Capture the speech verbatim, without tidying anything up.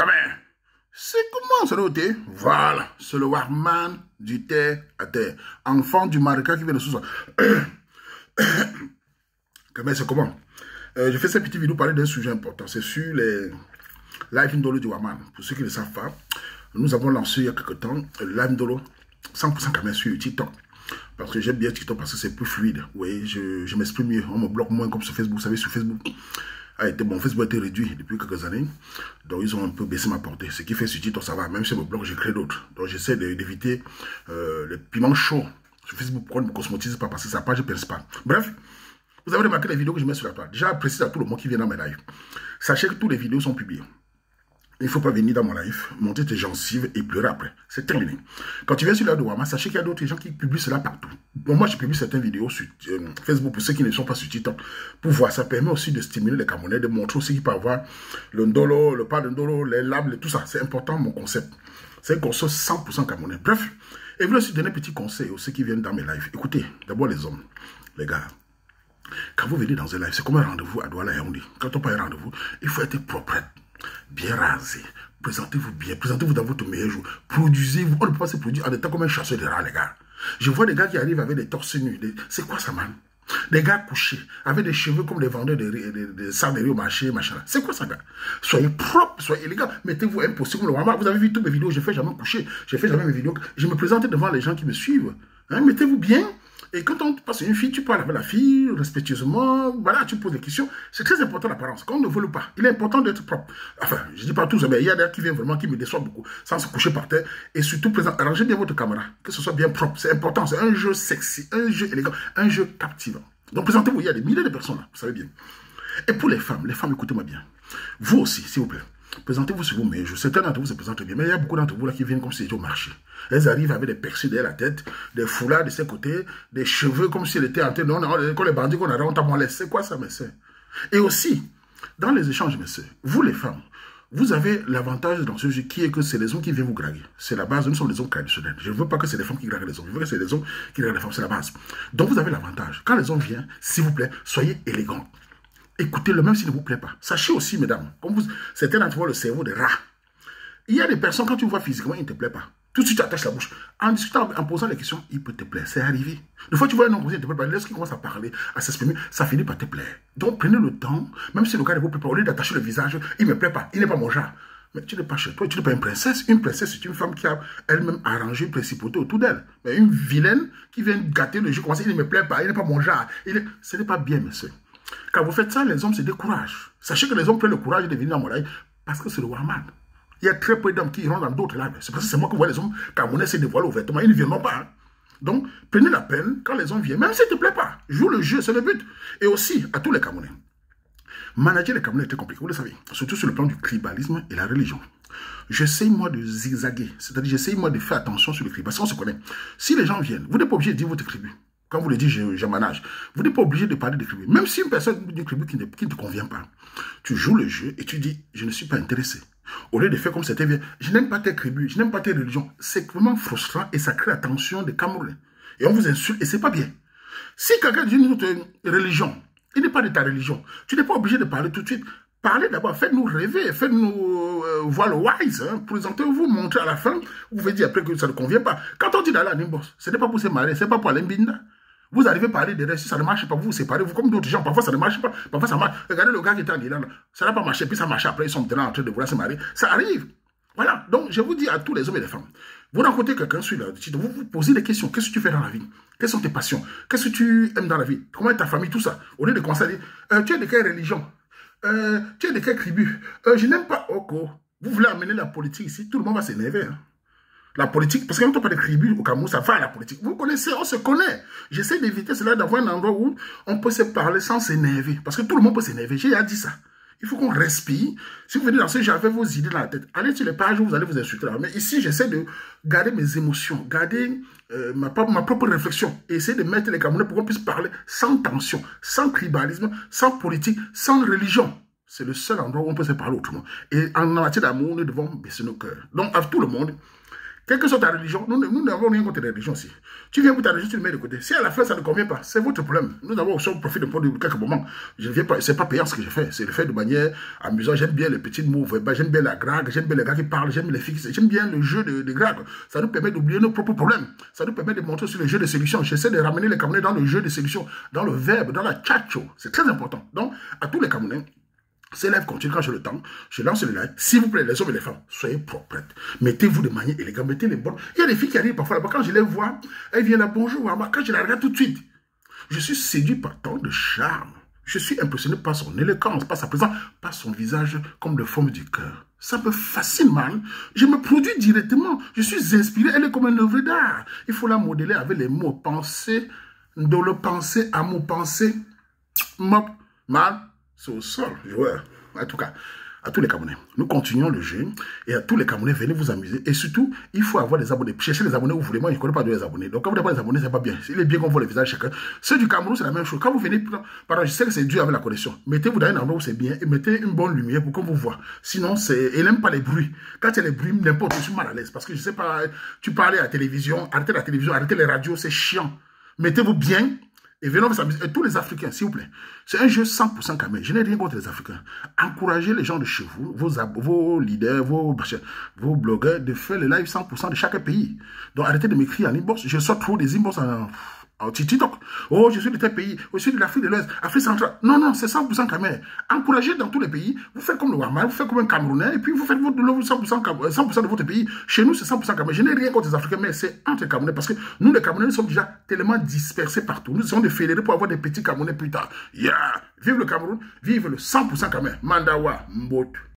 Quand même, c'est comment ça doit être? Voilà, c'est le Warman du terre à terre. Enfant du Marika qui vient de sous-sol. Quand même, c'est comment? euh, Je fais cette petite vidéo pour parler d'un sujet important. C'est sur les live Ndolo du Warman. Pour ceux qui ne le savent pas, nous avons lancé il y a quelques temps le live Ndolo cent pour cent quand même sur TikTok. Parce que j'aime bien TikTok parce que c'est plus fluide. Oui, je, je m'exprime mieux. On me bloque moins comme sur Facebook. Vous savez, sur Facebook, a été, bon, Facebook a été réduit depuis quelques années. Donc, ils ont un peu baissé ma portée. Ce qui fait sur TikTok, ça va. Même si me bloque, je crée d'autres. Donc, j'essaie d'éviter euh, les piments chauds sur Facebook. Pourquoi ne me cosmotise pas? Parce que sa page ne pense pas. Bref, vous avez remarqué les vidéos que je mets sur la page. Déjà, précise à tout le monde qui vient dans mes lives. Sachez que toutes les vidéos sont publiées. Il ne faut pas venir dans mon live, monter tes gencives et pleurer après. C'est terminé. Quand tu viens sur la de Warman, sachez qu'il y a d'autres gens qui publient cela partout. Bon, moi, je publie certaines vidéos sur euh, Facebook pour ceux qui ne sont pas sur TikTok. Pour voir, ça permet aussi de stimuler les Camerounais, de montrer aussi qu'ils peuvent avoir le ndolo, le pas de ndolo, les labs, tout ça. C'est important, mon concept. C'est un concept cent pour cent camerounais. Bref, et je voulais aussi donner un petit conseil aux ceux qui viennent dans mes lives. Écoutez, d'abord les hommes, les gars. Quand vous venez dans un live, c'est comme un rendez-vous à Douala Yaoundé. Quand on parle un rendez-vous, il faut être propre, bien rasé. Présentez-vous bien, présentez-vous dans votre meilleur jour. Produisez-vous. On ne peut pas se produire en étant comme un chasseur de rats, les gars. Je vois des gars qui arrivent avec des torses nus. Des... C'est quoi ça, man? Des gars couchés, avec des cheveux comme des vendeurs de, de, de, de sarderie au marché, machin. C'est quoi ça, gars? Soyez propre, soyez élégant. Mettez-vous impossible. Vous avez vu toutes mes vidéos, je fais jamais coucher. Je fais jamais mes vidéos. Je me présente devant les gens qui me suivent. Hein? Mettez-vous bien. Et quand on passe une fille, tu parles avec la fille, respectueusement, voilà, tu poses des questions. C'est très important l'apparence, qu'on ne vole pas. Il est important d'être propre. Enfin, je ne dis pas tous, mais il y a des gens qui viennent vraiment, qui me déçoivent beaucoup, sans se coucher par terre. Et surtout, présent, arrangez bien votre caméra, que ce soit bien propre. C'est important, c'est un jeu sexy, un jeu élégant, un jeu captivant. Donc présentez-vous, il y a des milliers de personnes là, vous savez bien. Et pour les femmes, les femmes, écoutez-moi bien. Vous aussi, s'il vous plaît. Présentez-vous sur vous meilleurs jours. Certains d'entre vous se présentent bien, mais il y a beaucoup d'entre vous là qui viennent comme si c'était au marché. Elles arrivent avec des percées derrière la tête, des foulards de ses côtés, des cheveux comme si elles étaient en train de... Comme les bandits qu'on a on t'a molesté. C'est quoi ça, mes soeurs? Et aussi, dans les échanges, mes soeurs, vous les femmes, vous avez l'avantage dans ce jeu qui est que c'est les hommes qui viennent vous draguer. C'est la base, nous sommes les hommes traditionnels. Je ne veux pas que c'est les femmes qui draguent les hommes. Je veux que c'est les hommes qui draguent les femmes, c'est la base. Donc vous avez l'avantage. Quand les hommes viennent, s'il vous plaît, soyez élégants. Écoutez-le même s'il ne vous plaît pas. Sachez aussi, mesdames, comme vous, certains d'entre vous, le cerveau de rat. Il y a des personnes, quand tu vois physiquement, il ne te plaît pas. Tout de suite, tu attaches la bouche. En discutant, en posant les questions, il peut te plaire. C'est arrivé. Des fois, tu vois un homme, il ne te plaît pas. Lorsqu'il commence à parler, à s'exprimer, ça finit par te plaire. Donc, prenez le temps, même si le gars ne vous plaît pas, au lieu d'attacher le visage, il ne me plaît pas, il n'est pas mon genre. Mais tu n'es pas chez toi, tu n'es pas une princesse. Une princesse, c'est une femme qui a elle-même arrangé une principauté autour d'elle. Mais une vilaine qui vient gâter le jeu, comme ça, il ne me plaît pas, il n'est pas mon genre. Il est... Ce n'est pas bien, monsieur. Quand vous faites ça, les hommes se découragent. Sachez que les hommes prennent le courage de venir dans mon live parce que c'est le Warman. Il y a très peu d'hommes qui iront dans d'autres lives. C'est parce que c'est moi que vois les hommes camerounais se dévoiler ouvertement. Ils ne viendront pas. Hein. Donc, prenez la peine quand les hommes viennent, même s'ils ne te plaît pas. Joue le jeu, c'est le but. Et aussi, à tous les Camerounais. Manager les Camerounais est très compliqué, vous le savez. Surtout sur le plan du tribalisme et la religion. J'essaye, moi, de zigzaguer. C'est-à-dire, j'essaye, moi, de faire attention sur le tribalisme. Parce qu'on se connaît. Si les gens viennent, vous n'êtes pas obligé de dire votre tribu. Quand vous le dites, je, je manage. Vous n'êtes pas obligé de parler de tribu. Même si une personne d'une tribu qui ne, qui ne te convient pas, tu joues le jeu et tu dis, je ne suis pas intéressé. Au lieu de faire comme c'était bien, je n'aime pas tes tribus, je n'aime pas tes religions. C'est vraiment frustrant et ça crée la tension des Camerounais. Et on vous insulte et c'est pas bien. Si quelqu'un dit une autre religion, il n'est pas de ta religion, tu n'es pas obligé de parler tout de suite. Parlez d'abord, faites-nous rêver, faites-nous euh, voir le wise, hein. Présentez-vous, montrez à la fin, vous pouvez dire après que ça ne convient pas. Quand on dit d'aller à Nimbos, ce n'est pas pour se marier, ce n'est pas pour aller Mbinda. Vous arrivez à parler de reste, si ça ne marche pas, vous vous séparez, vous comme d'autres gens, parfois ça ne marche pas, parfois ça marche. Regardez le gars qui était en Irlande, ça n'a pas marché, puis ça marche après, ils sont maintenant en train de vouloir se marier. Ça arrive. Voilà, donc je vous dis à tous les hommes et les femmes, vous rencontrez quelqu'un sur le site, vous vous posez des questions, qu'est-ce que tu fais dans la vie? Quelles sont tes passions? Qu'est-ce que tu aimes dans la vie? Comment est ta famille? Tout ça. Au lieu de commencer à dire, euh, tu es de quelle religion? euh, Tu es de quelle tribu? euh, Je n'aime pas Oko. Vous voulez amener la politique ici, tout le monde va s'énerver. Hein. La politique, parce qu'on ne parle pas de tribus au Cameroun, ça fait la politique. Vous connaissez, on se connaît. J'essaie d'éviter cela, d'avoir un endroit où on peut se parler sans s'énerver. Parce que tout le monde peut s'énerver. J'ai déjà dit ça. Il faut qu'on respire. Si vous venez dans ce jeu avec vos idées dans la tête, allez sur les pages où vous allez vous insulter. Mais ici, j'essaie de garder mes émotions, garder euh, ma, ma propre réflexion. Et essayer de mettre les Camerounais pour qu'on puisse parler sans tension, sans tribalisme, sans politique, sans religion. C'est le seul endroit où on peut se parler autrement. Et en matière d'amour, nous devons baisser nos cœurs. Donc, à tout le monde, Quelle que soit ta religion, nous, nous n'avons rien contre les religions aussi. Tu viens pour ta religion, tu le mets de côté. Si à la fin ça ne convient pas, c'est votre problème. Nous avons aussi profité de de quelques moments. Je ne viens pas, c'est pas payant ce que je fais. C'est le fait de manière amusante. J'aime bien les petits mots, j'aime bien la drague, j'aime bien les gars qui parlent, j'aime les filles, j'aime bien le jeu de, de drague. Ça nous permet d'oublier nos propres problèmes. Ça nous permet de montrer sur le jeu de séduction. J'essaie de ramener les Camerounais dans le jeu de séduction, dans le verbe, dans la tchatcho. C'est très important. Donc, à tous les Camerounais, ces lives continuent quand j'ai le temps. Je lance le live. S'il vous plaît, les hommes et les femmes, soyez propres. Mettez-vous de manière élégante. Mettez les bonnes. Il y a des filles qui arrivent parfois là-bas. Quand je les vois, elles viennent là, bonjour, maman. Quand je la regarde tout de suite, je suis séduit par tant de charme. Je suis impressionné par son élégance, par sa présence, par son visage comme de forme du cœur. Ça me fascine, man. Je me produis directement. Je suis inspiré. Elle est comme une œuvre d'art. Il faut la modeler avec les mots penser, de le penser, amour, penser, mop, mal. C'est au sol, joueur. En tout cas, à tous les Camerounais, nous continuons le jeu. Et à tous les Camerounais, venez vous amuser. Et surtout, il faut avoir des abonnés. Cherchez les abonnés où vous voulez. Moi, je ne connais pas de les abonnés. Donc, quand vous n'avez pas des abonnés, c'est pas bien. Il est bien qu'on voit les visages chacun. Ceux du Cameroun, c'est la même chose. Quand vous venez, pardon, je sais que c'est dur avec la connexion. Mettez-vous dans un endroit où c'est bien et mettez une bonne lumière pour qu'on vous voit. Sinon, c'est, elle n'aime pas les bruits. Quand il y a les bruits, n'importe, je suis mal à l'aise. Parce que je sais pas, tu parlais à la télévision, arrêtez la télévision, arrêtez les radios, c'est chiant. Mettez-vous bien. Et venons vous amuser. Et tous les Africains, s'il vous plaît. C'est un jeu cent pour cent Cameroun. Je n'ai rien contre les Africains. Encouragez les gens de chez vous, vos, vos leaders, vos, vos blogueurs, de faire les lives cent pour cent de chaque pays. Donc arrêtez de m'écrire en inbox. Je sors trop des inbox en, en TikTok. Oh, je suis de tel pays. Je suis de l'Afrique de l'Ouest, Afrique centrale. Non, non, c'est cent pour cent Cameroun. Encouragez dans tous les pays. Vous faites comme le Wama, vous faites comme un Camerounais, et puis vous faites votre cent pour cent, cent pour cent de votre pays. Chez nous, c'est cent pour cent Cameroun. Je n'ai rien contre les Africains, mais c'est entre les Camerounais, parce que nous, les Camerounais, nous sommes déjà tellement dispersés partout. Nous sommes des fédérés pour avoir des petits Camerounais plus tard. Yeah! Vive le Cameroun, vive le cent pour cent Cameroun. Mandawa, Mbot.